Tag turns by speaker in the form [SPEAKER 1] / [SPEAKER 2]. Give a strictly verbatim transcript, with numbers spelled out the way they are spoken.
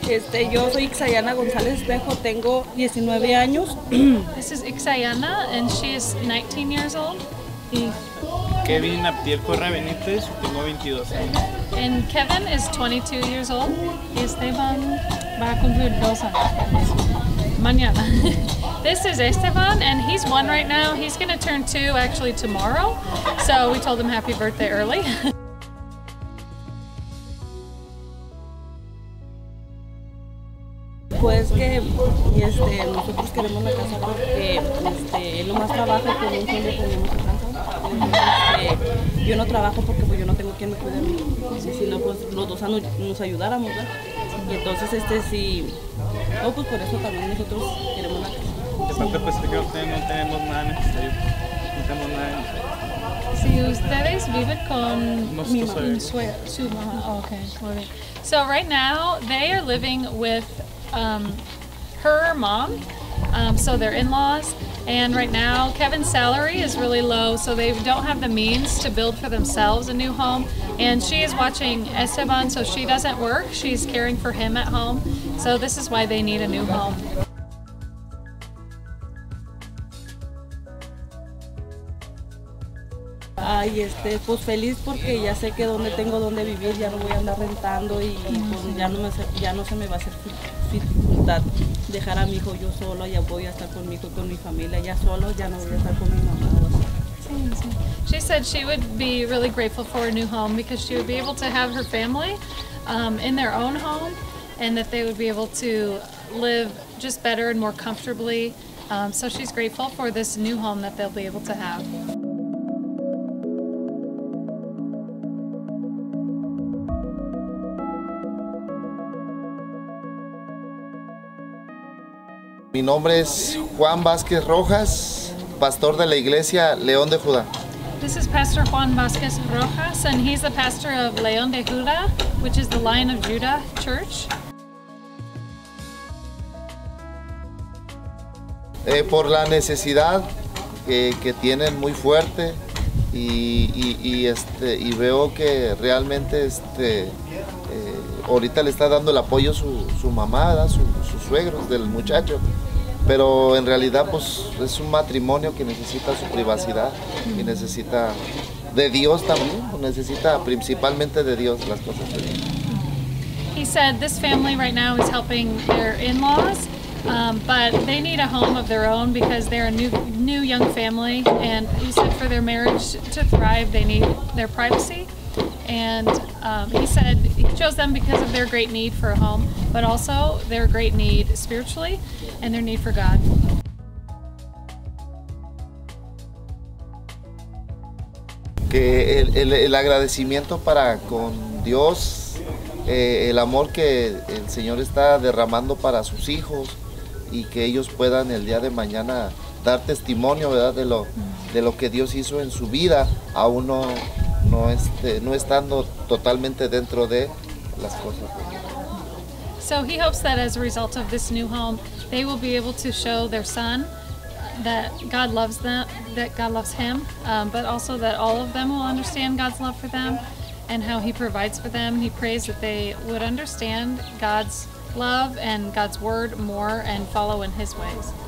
[SPEAKER 1] Este, yo soy Ixayana González Espejo, tengo diecinueve años.
[SPEAKER 2] This is Ixayana and she is nineteen years old.
[SPEAKER 1] Y
[SPEAKER 3] Kevin Abdiel Correa Benítez, tengo veintidós años.
[SPEAKER 2] And Kevin is twenty-two years old. Y Esteban va a cumplir dos años. Mañana. This is Esteban and he's one right now. He's going to turn two actually tomorrow. So we told him happy birthday early.
[SPEAKER 1] pues que este, nosotros queremos la casa porque este, él nomás trabaja con un sueldo que tenemos en casa. Este, yo no trabajo porque pues, yo no tengo quien me cuide a mí. Si, si no, pues los dos nos, nos ayudáramos, ¿verdad? Y entonces, este, sí, no, pues por eso también nosotros queremos la casa.
[SPEAKER 3] De parte, pues que no tenemos nada necesario. No tenemos nada.
[SPEAKER 2] Si ustedes viven con
[SPEAKER 3] mi
[SPEAKER 2] mamá, su mamá, oh, okay. So right now they are living with um, her mom, um, so they're in-laws, and right now Kevin's salary is really low, so they don't have the means to build for themselves a new home, and she is watching Esteban, so she doesn't work, she's caring for him at home, so this is why they need a new home.
[SPEAKER 1] Ay, este, pues feliz porque ya sé que donde tengo donde vivir, ya no voy a andar rentando y pues ya no, me, ya no se me va a hacer dificultad dejar a mi hijo yo solo, ya voy a estar con mi hijo, con mi familia, ya solo, ya no voy a estar con mi mamá.
[SPEAKER 2] She said she would be really grateful for a new home because she would be able to have her family um, in their own home and that they would be able to live just better and more comfortably. Um, so she's grateful for this new home that they'll be able to have.
[SPEAKER 4] Mi nombre es Juan Vázquez Rojas, pastor de la iglesia León de Judá.
[SPEAKER 2] This is Pastor Juan Vázquez Rojas, and he's the pastor of León de Judá, which is the Lion of Judah Church.
[SPEAKER 4] Eh, por la necesidad que, que tienen muy fuerte y, y, y, este, y veo que realmente este, eh, ahorita le está dando el apoyo su, su mamá, ¿verdad? Su, sus suegros del muchacho. Pero en realidad pues es un matrimonio que necesita su privacidad y necesita de Dios también, necesita principalmente de Dios las cosas de Dios.
[SPEAKER 2] He said this family right now is helping their in-laws, um, but they need a home of their own because they're a new, new young family, and he said for their marriage to thrive they need their privacy. And um, he said he chose them because of their great need for a home, but also their great need spiritually and their need for God.
[SPEAKER 4] Que el, el, el agradecimiento para con Dios, eh, el amor que el Señor está derramando para sus hijos y que ellos puedan el día de mañana dar testimonio, ¿verdad? De lo, de lo que Dios hizo en su vida, a uno no, este, no estando totalmente dentro de las cosas de Dios.
[SPEAKER 2] So he hopes that as a result of this new home, they will be able to show their son that God loves them, that God loves him, um, but also that all of them will understand God's love for them and how he provides for them. He prays that they would understand God's love and God's word more and follow in his ways.